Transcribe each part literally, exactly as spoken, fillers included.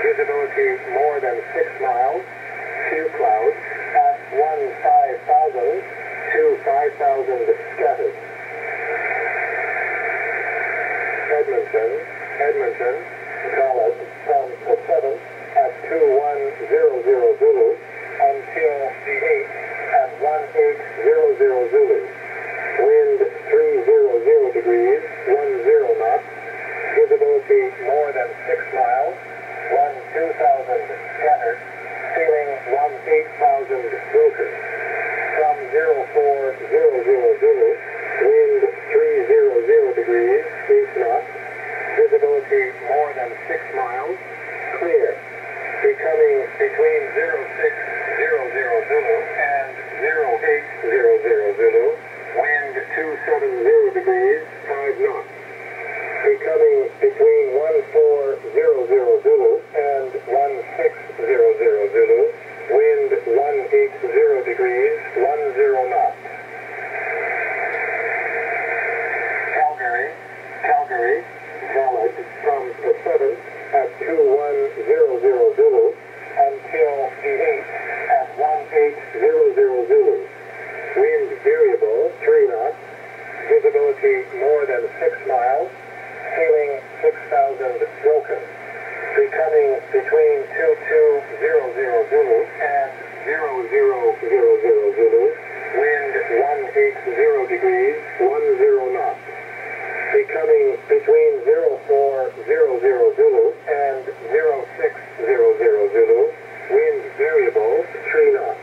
visibility more than six miles, few clouds, at one five thousand to five thousand scattered. Edmonton, Edmonton, solid from the seventh at two one zero zero Zulu until the eighth at one eight zero zero Zulu. Wind three hundred degrees, ten knots. Visibility more than six miles, one two thousand scattered. Ceiling one eight thousand broken. From zero four zero zero Zulu, wind three hundred degrees, eight knots. Visibility more than six miles, clear. Becoming between zero six zero zero Zulu and zero eight zero zero Zulu, wind two seventy degrees, five knots. Becoming between one four zero zero Zulu and one six zero zero Zulu, wind one eighty degrees, ten knots. Calgary, Calgary, solid from the seventh at two one zero zero Zulu until the eighth at one eight zero zero Zulu. Wind variable, three knots. Visibility more than six miles. Ceiling six thousand broken. Becoming between two two zero zero Zulu and zero zero zero zero Zulu. Wind one eighty degrees, ten knots. Becoming between zero four zero zero Zulu and zero six zero zero Zulu. Wind variable, three knots.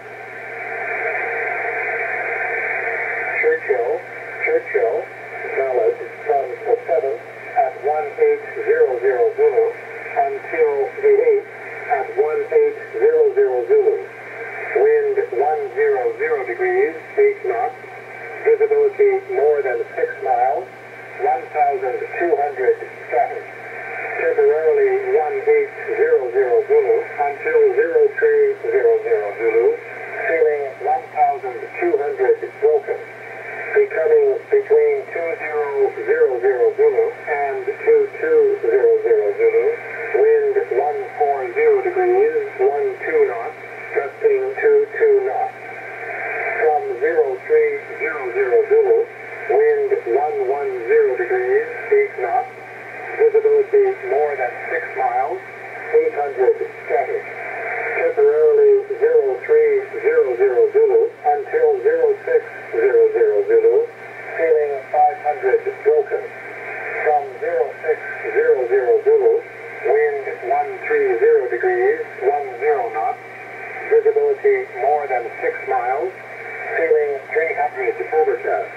Churchill, Churchill, solid from the seventh at one eight zero zero Zulu until the eighth at one eight zero zero Zulu. Wind one hundred degrees, eight knots. Visibility more than six miles, one thousand two hundred scattered. Temporarily one eight zero zero Zulu until zero three zero zero Zulu. Ceiling one thousand two hundred broken. Becoming between two zero zero zero Zulu and two two zero zero Zulu. Wind one forty degrees, twelve knots. Gusting two two knots. From zero three zero zero Zulu, wind one ten degrees, eight knots. Visibility more than six miles, eight hundred scattered. Temporarily zero three zero zero Zulu until zero six zero zero Zulu. Ceiling five hundred broken. From zero six zero zero Zulu, wind one thirty degrees, ten knots. Visibility more than six miles. Ceiling three hundred overcast.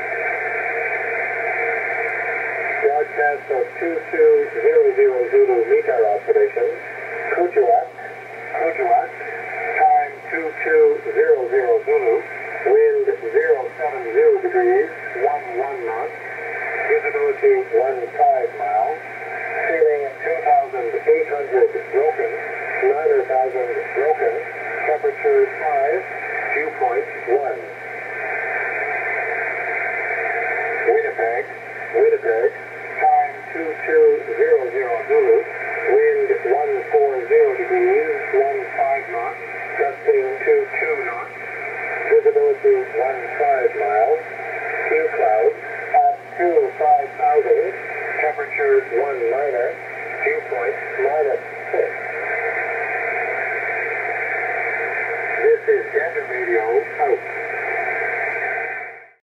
Broadcast of two two zero zero Zulu METAR observations. Kuujjuaq, Kuujjuaq, time two two zero zero Zulu, wind zero seven zero degrees, eleven knots, visibility fifteen miles, ceiling two thousand eight hundred broken, nine thousand broken, temperature five, dew point one. Winnipeg, Winnipeg, time two two zero zero Zulu, wind one forty degrees, fifteen knots, gusting two two knots, visibility fifteen miles, few clouds, at two five thousand, temperature one minor, dew point minus six. This is Gander Radio out.